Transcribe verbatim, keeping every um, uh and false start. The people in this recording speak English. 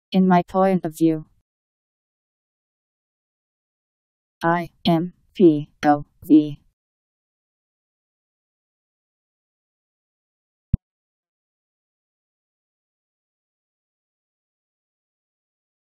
In my point of view. I M P O V